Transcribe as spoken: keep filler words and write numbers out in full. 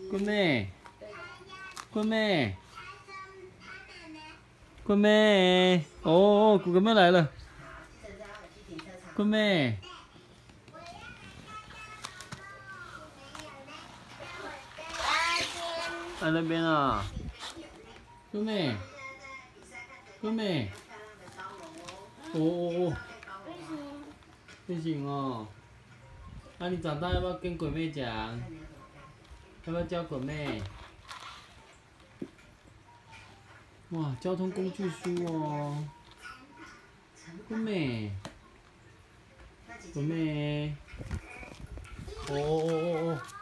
桂妹，桂妹，桂妹，哦，桂妹来了，桂妹，在那边啊，桂妹，桂妹，哦哦哦，不行哦，那你长大要不要跟鬼妹讲？要不要教鬼妹？哇，交通工具书哦，鬼妹，鬼妹，哦哦哦哦。